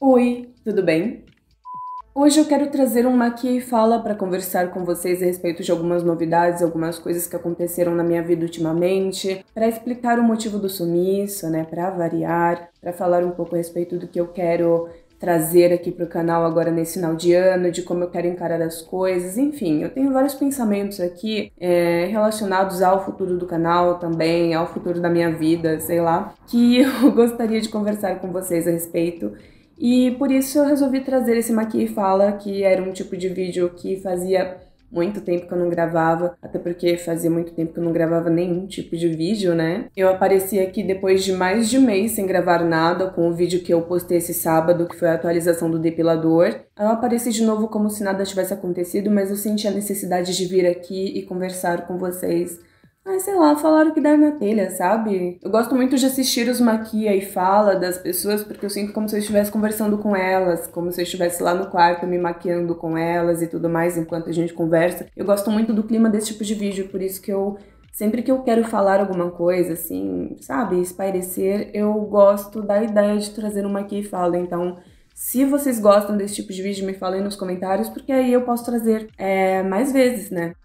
Oi, tudo bem? Hoje eu quero trazer um Maquia e Fala para conversar com vocês a respeito de algumas novidades, algumas coisas que aconteceram na minha vida ultimamente, para explicar o motivo do sumiço, né, para variar, para falar um pouco a respeito do que eu quero trazer aqui para o canal agora nesse final de ano, de como eu quero encarar as coisas, enfim, eu tenho vários pensamentos aqui relacionados ao futuro do canal também, ao futuro da minha vida, sei lá, que eu gostaria de conversar com vocês a respeito. E por isso eu resolvi trazer esse Maquia e Fala, que era um tipo de vídeo que fazia muito tempo que eu não gravava, até porque fazia muito tempo que eu não gravava nenhum tipo de vídeo, né? Eu apareci aqui depois de mais de mês sem gravar nada, com o vídeo que eu postei esse sábado, que foi a atualização do depilador. Eu apareci de novo como se nada tivesse acontecido, mas eu senti a necessidade de vir aqui e conversar com vocês. Mas sei lá, falar o que der na telha, sabe? Eu gosto muito de assistir os Maquia e Fala das pessoas, porque eu sinto como se eu estivesse conversando com elas, como se eu estivesse lá no quarto me maquiando com elas e tudo mais enquanto a gente conversa. Eu gosto muito do clima desse tipo de vídeo, por isso que sempre que eu quero falar alguma coisa, assim, sabe, espairecer, eu gosto da ideia de trazer um Maquia e Fala. Então, se vocês gostam desse tipo de vídeo, me falem nos comentários, porque aí eu posso trazer mais vezes, né?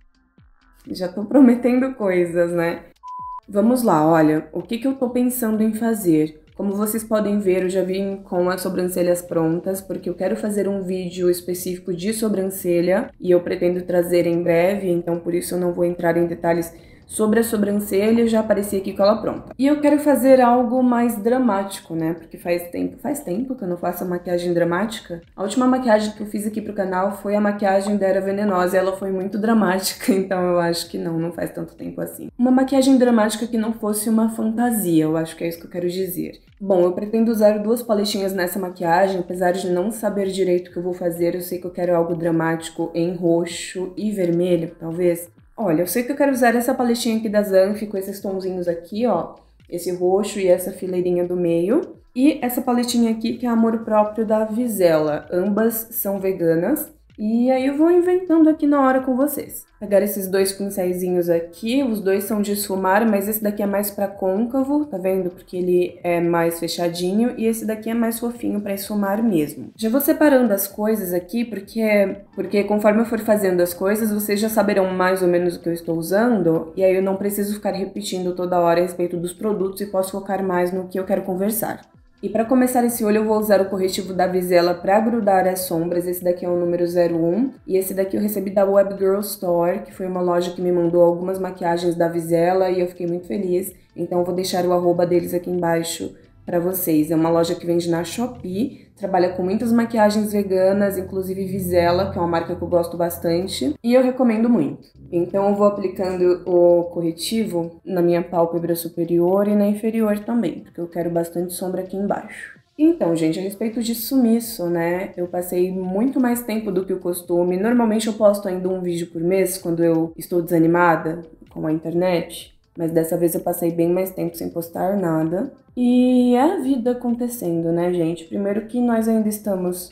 Já tô prometendo coisas, né? Vamos lá, olha, o que eu tô pensando em fazer? Como vocês podem ver, eu já vim com as sobrancelhas prontas, porque eu quero fazer um vídeo específico de sobrancelha e eu pretendo trazer em breve, então por isso eu não vou entrar em detalhes sobre a sobrancelha, já apareci aqui com ela pronta. E eu quero fazer algo mais dramático, né? Porque faz tempo que eu não faço maquiagem dramática. A última maquiagem que eu fiz aqui pro canal foi a maquiagem da Era Venenosa, e ela foi muito dramática, então eu acho que não faz tanto tempo assim. Uma maquiagem dramática que não fosse uma fantasia, eu acho que é isso que eu quero dizer. Bom, eu pretendo usar duas paletinhas nessa maquiagem, apesar de não saber direito o que eu vou fazer, eu sei que eu quero algo dramático em roxo e vermelho, talvez. Olha, eu sei que eu quero usar essa paletinha aqui da Zanf com esses tonzinhos aqui, ó. Esse roxo e essa fileirinha do meio. E essa paletinha aqui que é Amor Próprio da Vizela. Ambas são veganas. E aí eu vou inventando aqui na hora com vocês. Pegar esses dois pincéisinhos aqui, os dois são de esfumar, mas esse daqui é mais pra côncavo, tá vendo? Porque ele é mais fechadinho, e esse daqui é mais fofinho pra esfumar mesmo. Já vou separando as coisas aqui, porque conforme eu for fazendo as coisas, vocês já saberão mais ou menos o que eu estou usando, e aí eu não preciso ficar repetindo toda hora a respeito dos produtos e posso focar mais no que eu quero conversar. E para começar esse olho eu vou usar o corretivo da Vizela para grudar as sombras, esse daqui é o número 01, e esse daqui eu recebi da Web Girl Store, que foi uma loja que me mandou algumas maquiagens da Vizela e eu fiquei muito feliz, então eu vou deixar o arroba deles aqui embaixo para vocês. É uma loja que vende na Shopee, trabalha com muitas maquiagens veganas, inclusive Vizela, que é uma marca que eu gosto bastante, e eu recomendo muito. Então eu vou aplicando o corretivo na minha pálpebra superior e na inferior também, porque eu quero bastante sombra aqui embaixo. Então, gente, a respeito de sumiço, né, eu passei muito mais tempo do que o costume. Normalmente eu posto ainda um vídeo por mês quando eu estou desanimada com a internet, mas dessa vez eu passei bem mais tempo sem postar nada. E é a vida acontecendo, né, gente? Primeiro que nós ainda estamos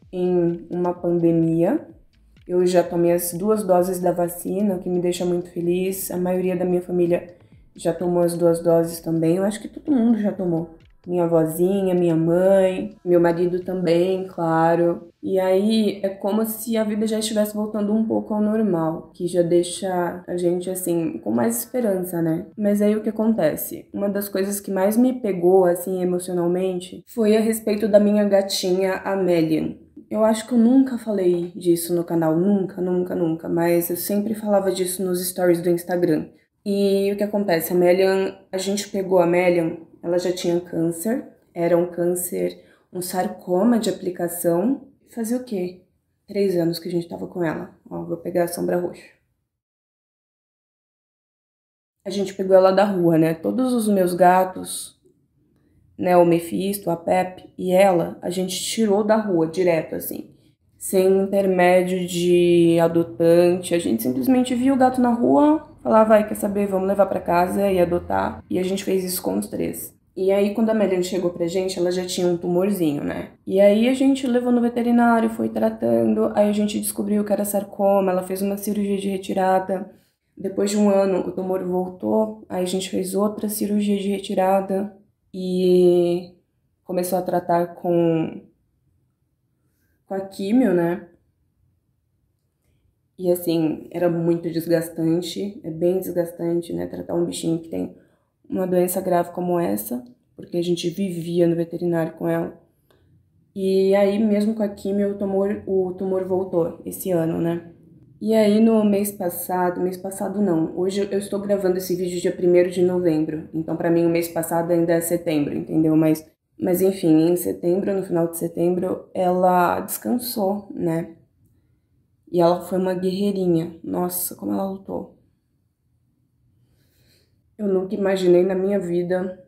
em uma pandemia. Eu já tomei as 2 doses da vacina, o que me deixa muito feliz. A maioria da minha família já tomou as 2 doses também. Eu acho que todo mundo já tomou. Minha avózinha, minha mãe, meu marido também, claro. E aí é como se a vida já estivesse voltando um pouco ao normal, que já deixa a gente assim com mais esperança, né? Mas aí o que acontece? Uma das coisas que mais me pegou assim emocionalmente foi a respeito da minha gatinha Amélia. Eu acho que eu nunca falei disso no canal, nunca, mas eu sempre falava disso nos stories do Instagram. E o que acontece? A gente pegou a Amélia, ela já tinha câncer, era um câncer, um sarcoma de aplicação. Fazia o quê? 3 anos que a gente tava com ela. Ó, vou pegar a sombra roxa. A gente pegou ela da rua, né? Todos os meus gatos, né, o Mephisto, a Pepe e ela, a gente tirou da rua direto, assim, sem intermédio de adotante. A gente simplesmente via o gato na rua, falava, vai, quer saber, vamos levar pra casa e adotar. E a gente fez isso com os 3. E aí, quando a Melanie chegou pra gente, ela já tinha um tumorzinho, né? E aí a gente levou no veterinário, foi tratando, aí a gente descobriu que era sarcoma, ela fez uma cirurgia de retirada. Depois de 1 ano, o tumor voltou, aí a gente fez outra cirurgia de retirada e começou a tratar com com a químio, né? E assim, era muito desgastante, é bem desgastante, né? Tratar um bichinho que tem uma doença grave como essa, porque a gente vivia no veterinário com ela. E aí, mesmo com a químio, o tumor voltou esse ano, né? E aí, no mês passado não, hoje eu estou gravando esse vídeo dia 1º de novembro, então pra mim o mês passado ainda é setembro, entendeu? Mas enfim, em setembro, no final de setembro, ela descansou, né? E ela foi uma guerreirinha. Nossa, como ela lutou. Eu nunca imaginei na minha vida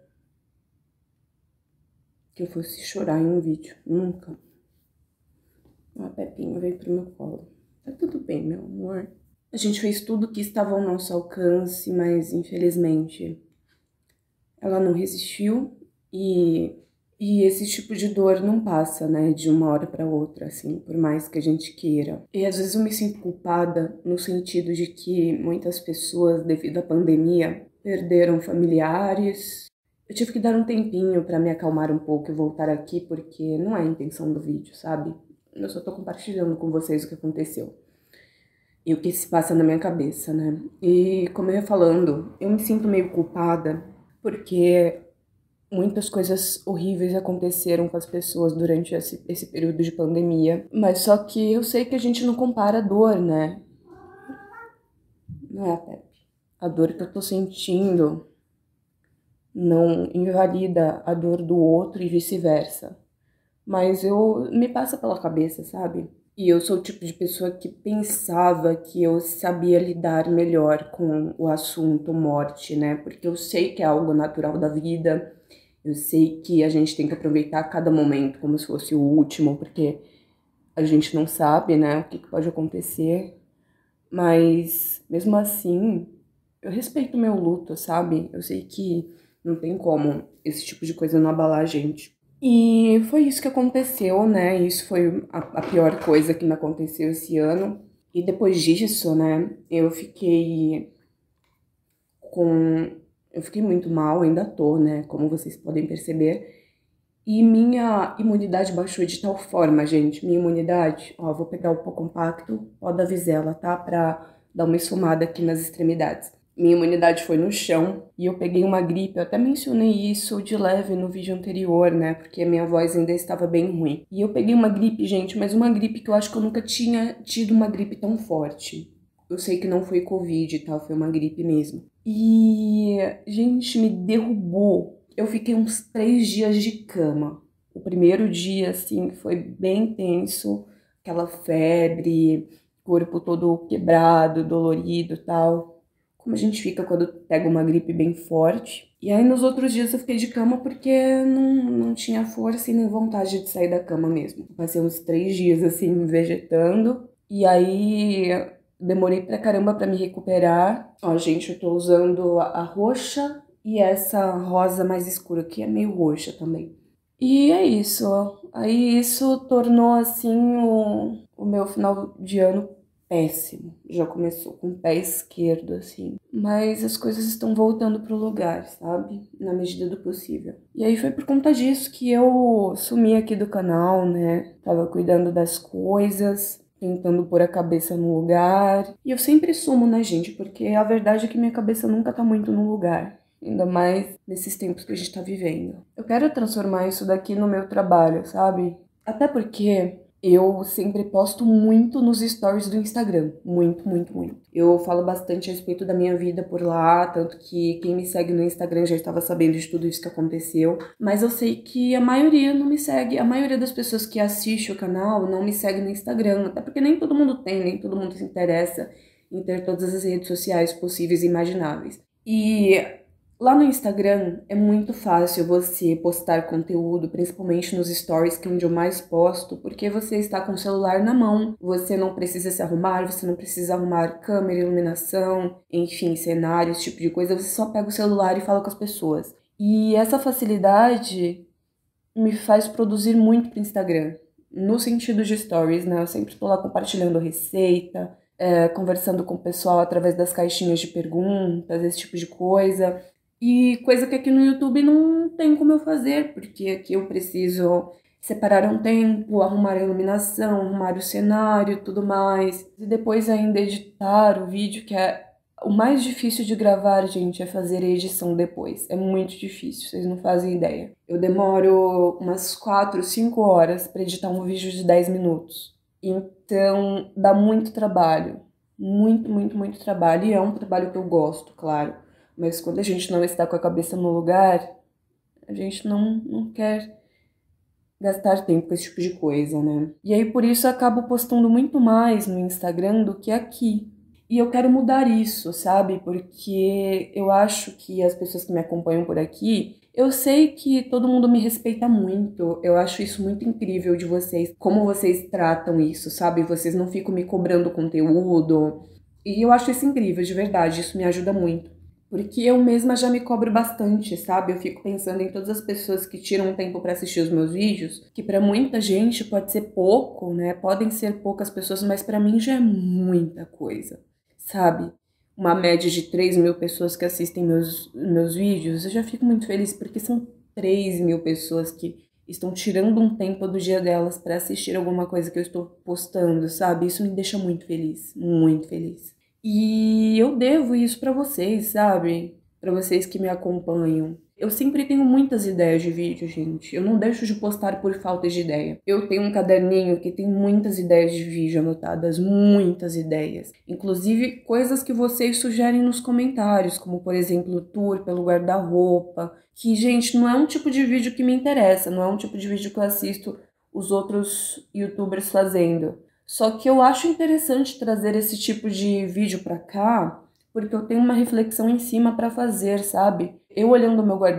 que eu fosse chorar em um vídeo. Nunca. A Pepinha veio pro meu colo. Tá tudo bem, meu amor. A gente fez tudo que estava ao nosso alcance, mas infelizmente ela não resistiu e esse tipo de dor não passa, né, de uma hora para outra, assim, por mais que a gente queira. E às vezes eu me sinto culpada no sentido de que muitas pessoas, devido à pandemia, perderam familiares. Eu tive que dar um tempinho para me acalmar um pouco e voltar aqui, porque não é a intenção do vídeo, sabe? Eu só tô compartilhando com vocês o que aconteceu e o que se passa na minha cabeça, né? E como eu ia falando, eu me sinto meio culpada porque muitas coisas horríveis aconteceram com as pessoas durante esse período de pandemia, mas só que eu sei que a gente não compara a dor, né? Não é, Pepe? A dor que eu tô sentindo não invalida a dor do outro e vice-versa. Mas me passa pela cabeça, sabe? E eu sou o tipo de pessoa que pensava que eu sabia lidar melhor com o assunto morte, né? Porque eu sei que é algo natural da vida, eu sei que a gente tem que aproveitar cada momento como se fosse o último, porque a gente não sabe, né, o que pode acontecer. Mas, mesmo assim, eu respeito o meu luto, sabe? Eu sei que não tem como esse tipo de coisa não abalar a gente. E foi isso que aconteceu, né? Isso foi a pior coisa que me aconteceu esse ano. E depois disso, né, com... Eu fiquei muito mal, ainda tô, né? Como vocês podem perceber. E minha imunidade baixou de tal forma, gente. Minha imunidade, ó, vou pegar o pó compacto, pó da Vizela, tá? Pra dar uma esfumada aqui nas extremidades. Minha imunidade foi no chão e eu peguei uma gripe. Eu até mencionei isso de leve no vídeo anterior, né? Porque a minha voz ainda estava bem ruim. E eu peguei uma gripe, gente, mas uma gripe que eu acho que eu nunca tinha tido uma gripe tão forte. Eu sei que não foi Covid, tá? Foi uma gripe mesmo. E, gente, me derrubou. Eu fiquei uns 3 dias de cama. O primeiro dia, assim, foi bem tenso, aquela febre, corpo todo quebrado, dolorido e tal. Como a gente fica quando pega uma gripe bem forte. E aí nos outros dias eu fiquei de cama porque não tinha força e nem vontade de sair da cama mesmo. Passei uns 3 dias, assim, vegetando. E aí demorei pra caramba pra me recuperar. Ó, gente, eu tô usando a roxa e essa rosa mais escura, que é meio roxa também. E é isso, ó. Aí isso tornou, assim, o meu final de ano péssimo. Já começou com o pé esquerdo, assim. Mas as coisas estão voltando pro lugar, sabe? Na medida do possível. E aí foi por conta disso que eu sumi aqui do canal, né? Tava cuidando das coisas, tentando pôr a cabeça no lugar. E eu sempre sumo, né, gente? Porque a verdade é que minha cabeça nunca tá muito no lugar. Ainda mais nesses tempos que a gente tá vivendo. Eu quero transformar isso daqui no meu trabalho, sabe? Até porque eu sempre posto muito nos stories do Instagram. Muito, muito, muito. Eu falo bastante a respeito da minha vida por lá, tanto que quem me segue no Instagram já estava sabendo de tudo isso que aconteceu. Mas eu sei que a maioria não me segue. A maioria das pessoas que assiste o canal não me segue no Instagram. Até porque nem todo mundo tem, nem todo mundo se interessa em ter todas as redes sociais possíveis e imagináveis. E lá no Instagram é muito fácil você postar conteúdo, principalmente nos stories, que é onde eu mais posto, porque você está com o celular na mão, você não precisa se arrumar, você não precisa arrumar câmera, iluminação, enfim, cenário, esse tipo de coisa, você só pega o celular e fala com as pessoas. E essa facilidade me faz produzir muito pro Instagram, no sentido de stories, né? Eu sempre estou lá compartilhando receita, conversando com o pessoal através das caixinhas de perguntas, esse tipo de coisa. E coisa que aqui no YouTube não tem como eu fazer, porque aqui eu preciso separar um tempo, arrumar a iluminação, arrumar o cenário, tudo mais. E depois ainda editar o vídeo, que é o mais difícil de gravar, gente, é fazer a edição depois. É muito difícil, vocês não fazem ideia. Eu demoro umas 4, 5 horas para editar um vídeo de 10 minutos. Então, dá muito trabalho. Muito, muito, muito trabalho. E é um trabalho que eu gosto, claro. Mas quando a gente não está com a cabeça no lugar, a gente não quer gastar tempo com esse tipo de coisa, né? E aí, por isso, eu acabo postando muito mais no Instagram do que aqui. E eu quero mudar isso, sabe? Porque eu acho que as pessoas que me acompanham por aqui, eu sei que todo mundo me respeita muito. Eu acho isso muito incrível de vocês, como vocês tratam isso, sabe? Vocês não ficam me cobrando conteúdo. E eu acho isso incrível, de verdade. Isso me ajuda muito. Porque eu mesma já me cobro bastante, sabe? Eu fico pensando em todas as pessoas que tiram um tempo para assistir os meus vídeos, que para muita gente pode ser pouco, né? Podem ser poucas pessoas, mas para mim já é muita coisa, sabe? Uma média de 3.000 pessoas que assistem meus vídeos, eu já fico muito feliz, porque são 3.000 pessoas que estão tirando um tempo do dia delas para assistir alguma coisa que eu estou postando, sabe? Isso me deixa muito feliz, muito feliz. E eu devo isso pra vocês, sabe? Pra vocês que me acompanham. Eu sempre tenho muitas ideias de vídeo, gente. Eu não deixo de postar por falta de ideia. Eu tenho um caderninho que tem muitas ideias de vídeo anotadas, muitas ideias. Inclusive coisas que vocês sugerem nos comentários, como por exemplo, tour pelo guarda-roupa. Que, gente, não é um tipo de vídeo que me interessa, não é um tipo de vídeo que eu assisto os outros YouTubers fazendo. Só que eu acho interessante trazer esse tipo de vídeo pra cá, porque eu tenho uma reflexão em cima pra fazer, sabe? Eu olhando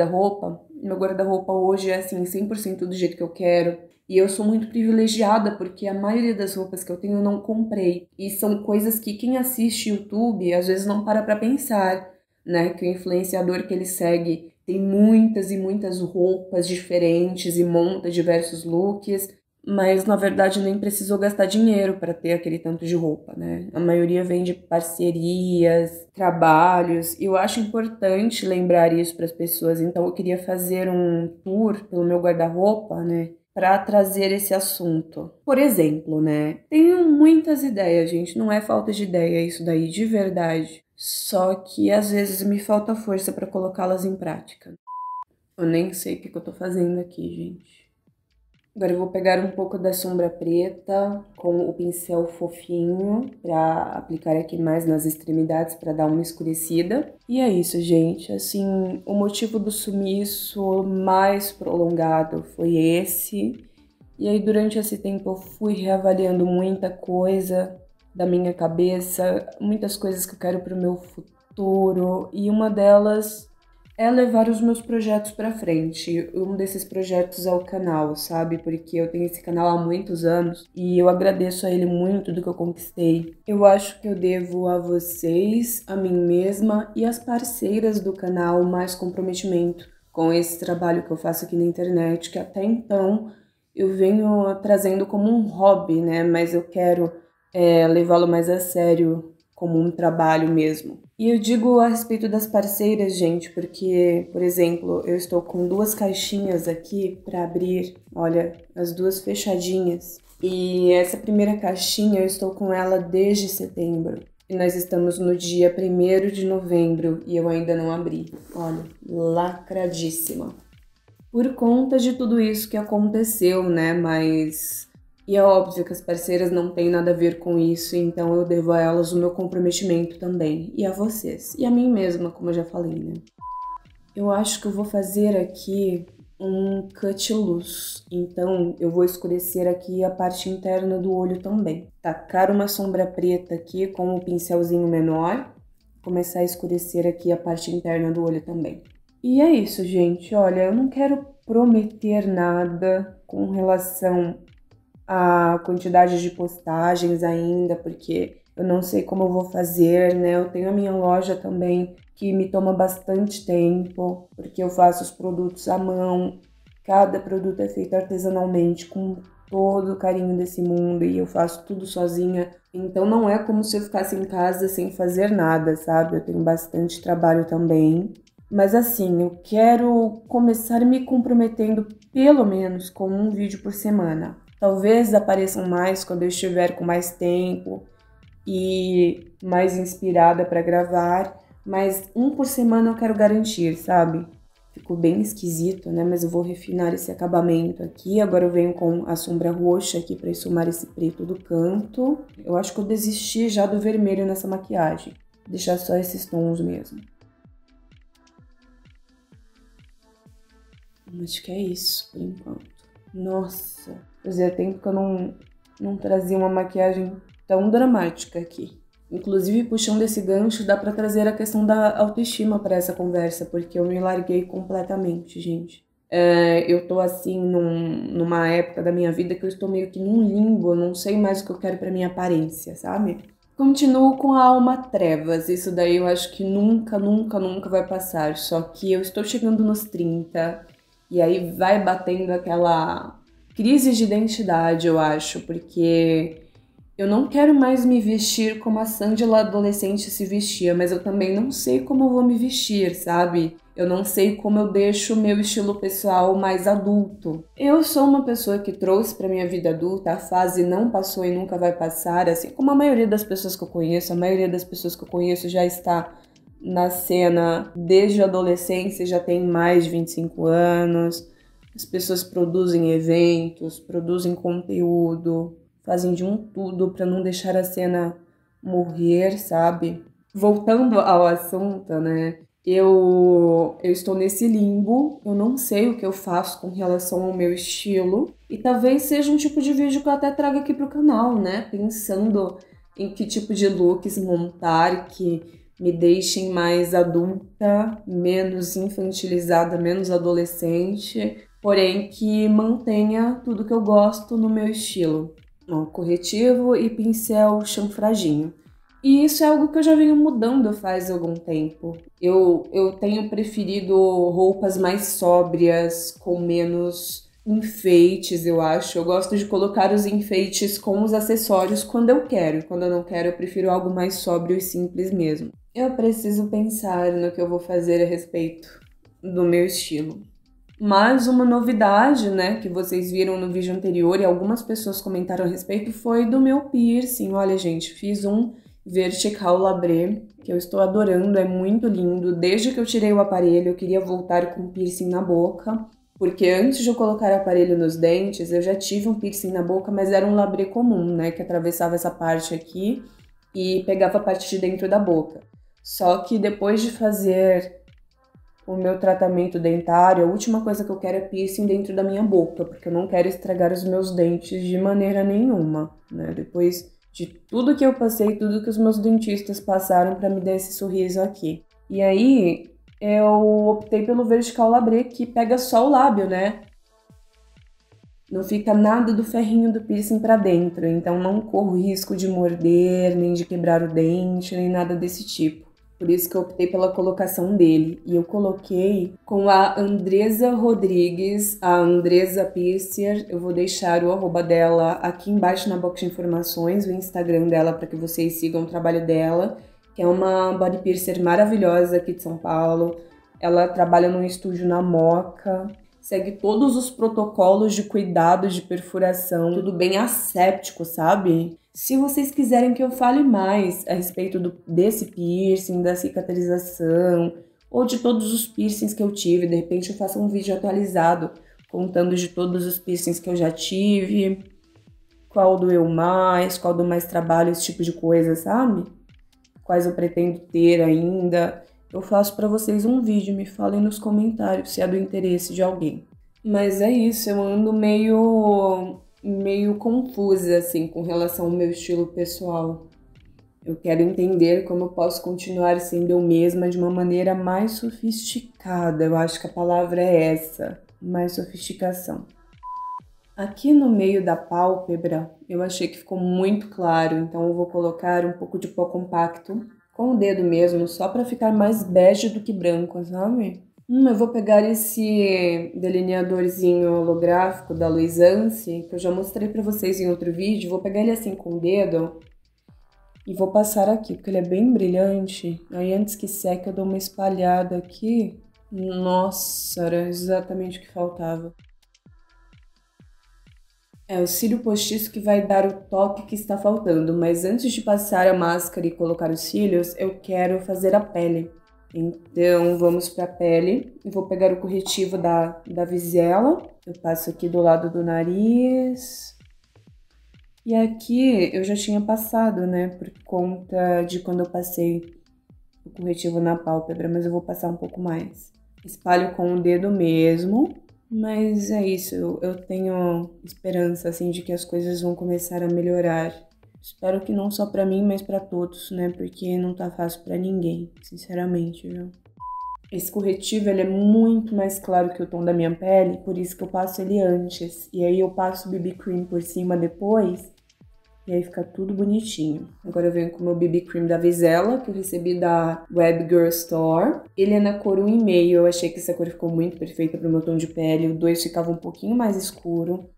meu guarda-roupa hoje é assim, 100% do jeito que eu quero. E eu sou muito privilegiada, porque a maioria das roupas que eu tenho eu não comprei. E são coisas que quem assiste YouTube às vezes não para pra pensar, né? Que o influenciador que ele segue tem muitas e muitas roupas diferentes e monta diversos looks. Mas na verdade nem precisou gastar dinheiro para ter aquele tanto de roupa, né? A maioria vem de parcerias, trabalhos, e eu acho importante lembrar isso para as pessoas. Então eu queria fazer um tour pelo meu guarda-roupa, né? Para trazer esse assunto. Por exemplo, né? Tenho muitas ideias, gente, não é falta de ideia isso daí, de verdade. Só que às vezes me falta força para colocá-las em prática. Eu nem sei o que eu tô fazendo aqui, gente. Agora eu vou pegar um pouco da sombra preta com o pincel fofinho para aplicar aqui mais nas extremidades para dar uma escurecida. E é isso, gente. Assim, o motivo do sumiço mais prolongado foi esse. E aí durante esse tempo eu fui reavaliando muita coisa da minha cabeça, muitas coisas que eu quero pro meu futuro. E uma delas é levar os meus projetos pra frente. Um desses projetos é o canal, sabe? Porque eu tenho esse canal há muitos anos e eu agradeço a ele muito do que eu conquistei. Eu acho que eu devo a vocês, a mim mesma e as parceiras do canal mais comprometimento com esse trabalho que eu faço aqui na internet, que até então eu venho trazendo como um hobby, né? Mas eu quero levá-lo mais a sério, como um trabalho mesmo. E eu digo a respeito das parceiras, gente, porque, por exemplo, eu estou com 2 caixinhas aqui para abrir, olha, as 2 fechadinhas. E essa primeira caixinha eu estou com ela desde setembro. E nós estamos no dia 1º de novembro e eu ainda não abri. Olha, lacradíssima. Por conta de tudo isso que aconteceu, né, mas... E é óbvio que as parceiras não têm nada a ver com isso, então eu devo a elas o meu comprometimento também, e a vocês, e a mim mesma, como eu já falei, né? Eu acho que eu vou fazer aqui um cut luz, então eu vou escurecer aqui a parte interna do olho também. Tacar uma sombra preta aqui com o pincelzinho menor, começar a escurecer aqui a parte interna do olho também. E é isso, gente, olha, eu não quero prometer nada com relação a quantidade de postagens ainda, porque eu não sei como eu vou fazer, né? Eu tenho a minha loja também, que me toma bastante tempo, porque eu faço os produtos à mão. Cada produto é feito artesanalmente, com todo o carinho desse mundo, e eu faço tudo sozinha. Então não é como se eu ficasse em casa sem fazer nada, sabe? Eu tenho bastante trabalho também. Mas assim, eu quero começar me comprometendo pelo menos com um vídeo por semana. Talvez apareçam mais quando eu estiver com mais tempo e mais inspirada para gravar, mas um por semana eu quero garantir, sabe? Ficou bem esquisito, né? Mas eu vou refinar esse acabamento aqui. Agora eu venho com a sombra roxa aqui para esfumar esse preto do canto. Eu acho que eu desisti já do vermelho nessa maquiagem. Vou deixar só esses tons mesmo. Acho que é isso, por enquanto. Nossa, fazia tempo que eu não trazia uma maquiagem tão dramática aqui. Inclusive, puxando esse gancho, dá pra trazer a questão da autoestima para essa conversa, porque eu me larguei completamente, gente. Eu tô assim numa época da minha vida que eu estou meio que num limbo, eu não sei mais o que eu quero pra minha aparência, sabe? Continuo com a alma trevas, isso daí eu acho que nunca, nunca, nunca vai passar. Só que eu estou chegando nos 30 e aí vai batendo aquela crise de identidade, eu acho, porque eu não quero mais me vestir como a Sandy lá adolescente se vestia, mas eu também não sei como eu vou me vestir, sabe? Eu não sei como eu deixo o meu estilo pessoal mais adulto. Eu sou uma pessoa que trouxe pra minha vida adulta, a fase não passou e nunca vai passar, assim como a maioria das pessoas que eu conheço. A maioria das pessoas que eu conheço já está na cena desde a adolescência, já tem mais de 25 anos. As pessoas produzem eventos, produzem conteúdo, fazem de um tudo para não deixar a cena morrer, sabe? Voltando ao assunto, né? Eu estou nesse limbo, eu não sei o que eu faço com relação ao meu estilo. E talvez seja um tipo de vídeo que eu até traga aqui pro canal, né? Pensando em que tipo de looks montar que me deixem mais adulta, menos infantilizada, menos adolescente, porém que mantenha tudo que eu gosto no meu estilo. Ó, corretivo e pincel chanfradinho. E isso é algo que eu já venho mudando faz algum tempo. Eu tenho preferido roupas mais sóbrias, com menos enfeites, eu acho. Eu gosto de colocar os enfeites com os acessórios quando eu quero. Quando eu não quero, eu prefiro algo mais sóbrio e simples mesmo. Eu preciso pensar no que eu vou fazer a respeito do meu estilo. Mas uma novidade, né, que vocês viram no vídeo anterior e algumas pessoas comentaram a respeito foi do meu piercing. Olha, gente, fiz um vertical labré, que eu estou adorando, é muito lindo. Desde que eu tirei o aparelho, eu queria voltar com piercing na boca, porque antes de eu colocar o aparelho nos dentes, eu já tive um piercing na boca, mas era um labré comum, né, que atravessava essa parte aqui e pegava a parte de dentro da boca. Só que depois de fazer o meu tratamento dentário, a última coisa que eu quero é piercing dentro da minha boca, porque eu não quero estragar os meus dentes de maneira nenhuma, né? Depois de tudo que eu passei, tudo que os meus dentistas passaram para me dar esse sorriso aqui. E aí, eu optei pelo vertical labré, que pega só o lábio, né? Não fica nada do ferrinho do piercing para dentro, então não corro risco de morder, nem de quebrar o dente, nem nada desse tipo. Por isso que eu optei pela colocação dele. E eu coloquei com a Andresa Rodrigues, a Andresa Piercer. Eu vou deixar o arroba dela aqui embaixo na box de informações, o Instagram dela, para que vocês sigam o trabalho dela, que é uma body piercer maravilhosa aqui de São Paulo. Ela trabalha num estúdio na Moca, segue todos os protocolos de cuidado de perfuração, tudo bem asséptico, sabe? Se vocês quiserem que eu fale mais a respeito desse piercing, da cicatrização, ou de todos os piercings que eu tive, de repente eu faço um vídeo atualizado, contando de todos os piercings que eu já tive, qual doeu mais, qual deu mais trabalho, esse tipo de coisa, sabe? Quais eu pretendo ter ainda. Eu faço pra vocês um vídeo, me falem nos comentários se é do interesse de alguém. Mas é isso, eu ando meio confusa, assim, com relação ao meu estilo pessoal. Eu quero entender como eu posso continuar sendo eu mesma de uma maneira mais sofisticada. Eu acho que a palavra é essa, mais sofisticação. Aqui no meio da pálpebra, eu achei que ficou muito claro, então eu vou colocar um pouco de pó compacto com o dedo mesmo, só para ficar mais bege do que branco, sabe? Eu vou pegar esse delineadorzinho holográfico da Luisance, que eu já mostrei pra vocês em outro vídeo. Vou pegar ele assim com o dedo E vou passar aqui, porque ele é bem brilhante. Aí antes que seque eu dou uma espalhada aqui. Nossa, era exatamente o que faltava. É o cílio postiço que vai dar o toque que está faltando, mas antes de passar a máscara e colocar os cílios, eu quero fazer a pele. Então, vamos para a pele. Eu vou pegar o corretivo da Visela. Eu passo aqui do lado do nariz. E aqui eu já tinha passado, né, por conta de quando eu passei o corretivo na pálpebra, mas eu vou passar um pouco mais. Espalho com o dedo mesmo. Mas é isso, eu tenho esperança, assim, de que as coisas vão começar a melhorar. Espero que não só pra mim, mas pra todos, né? Porque não tá fácil pra ninguém, sinceramente, viu? Esse corretivo, ele é muito mais claro que o tom da minha pele, por isso que eu passo ele antes. E aí eu passo o BB Cream por cima depois, e aí fica tudo bonitinho. Agora eu venho com o meu BB Cream da Visela, que eu recebi da Web Girl Store. Ele é na cor 1,5. Eu achei que essa cor ficou muito perfeita pro meu tom de pele. O 2 ficava um pouquinho mais escuro.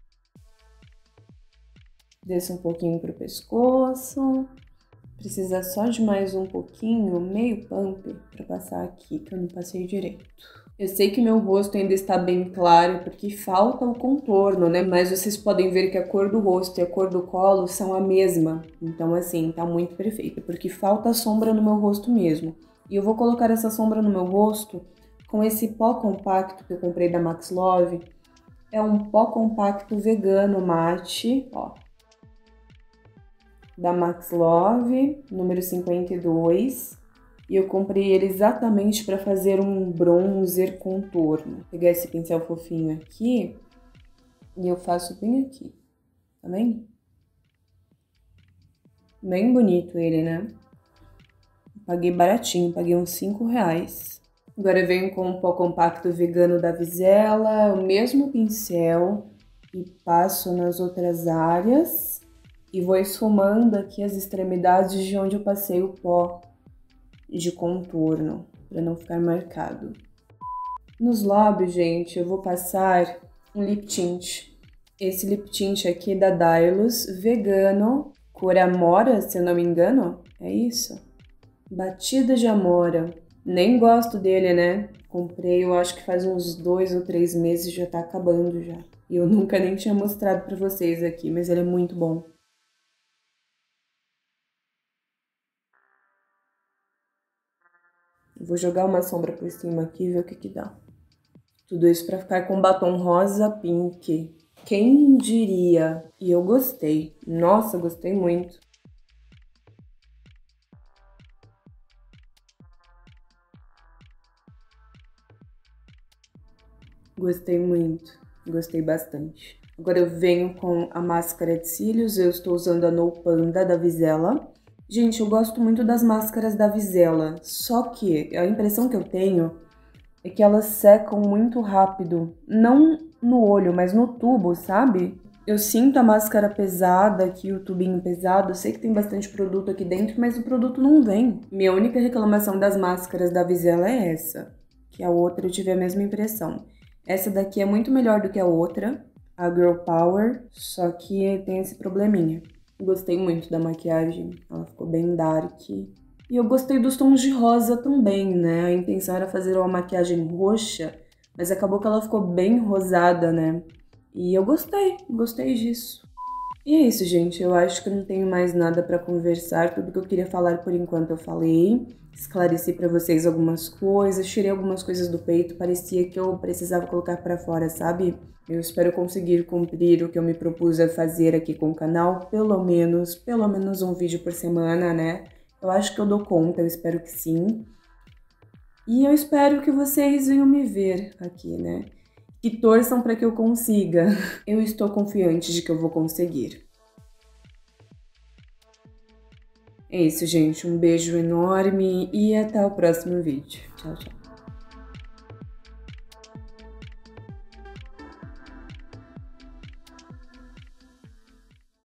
Desço um pouquinho pro pescoço. Precisa só de mais um pouquinho, meio pump, pra passar aqui, que eu não passei direito. Eu sei que meu rosto ainda está bem claro, porque falta o contorno, né? Mas vocês podem ver que a cor do rosto e a cor do colo são a mesma. Então, assim, tá muito perfeita, porque falta sombra no meu rosto mesmo. E eu vou colocar essa sombra no meu rosto com esse pó compacto que eu comprei da Max Love. É um pó compacto vegano mate, ó. Da Max Love, número 52. E eu comprei ele exatamente para fazer um bronzer contorno. Vou pegar esse pincel fofinho aqui e eu faço bem aqui, tá vendo? Bem bonito ele, né? Paguei baratinho, paguei uns 5 reais. Agora eu venho com um pó compacto vegano da Visela, o mesmo pincel e passo nas outras áreas e vou esfumando aqui as extremidades de onde eu passei o pó de contorno, para não ficar marcado. Nos lábios, gente, eu vou passar um lip tint. Esse lip tint aqui é da Dylos, vegano, cor amora, se eu não me engano. É isso? Batida de amora. Nem gosto dele, né? Comprei, eu acho que faz uns 2 ou 3 meses, já tá acabando já. E eu nunca nem tinha mostrado pra vocês aqui, mas ele é muito bom. Vou jogar uma sombra por cima aqui e ver o que dá. Tudo isso pra ficar com batom rosa pink. Quem diria? E eu gostei. Nossa, gostei muito. Gostei muito. Gostei bastante. Agora eu venho com a máscara de cílios. Eu estou usando a No Panda da Visela. Gente, eu gosto muito das máscaras da Visela. Só que a impressão que eu tenho é que elas secam muito rápido. Não no olho, mas no tubo, sabe? Eu sinto a máscara pesada aqui, o tubinho pesado. Eu sei que tem bastante produto aqui dentro, mas o produto não vem. Minha única reclamação das máscaras da Visela é essa. Que a outra eu tive a mesma impressão. Essa daqui é muito melhor do que a outra, a Girl Power, só que tem esse probleminha. Gostei muito da maquiagem, ela ficou bem dark. E eu gostei dos tons de rosa também, né? A intenção era fazer uma maquiagem roxa, mas acabou que ela ficou bem rosada, né? E eu gostei disso. E é isso, gente. Eu acho que eu não tenho mais nada pra conversar. Tudo que eu queria falar por enquanto eu falei. Esclareci pra vocês algumas coisas, tirei algumas coisas do peito. Parecia que eu precisava colocar pra fora, sabe? Eu espero conseguir cumprir o que eu me propus a fazer aqui com o canal. Pelo menos um vídeo por semana, né? Eu acho que eu dou conta, eu espero que sim. E eu espero que vocês venham me ver aqui, né? Que torçam para que eu consiga. Eu estou confiante de que eu vou conseguir. É isso, gente. Um beijo enorme e até o próximo vídeo. Tchau, tchau.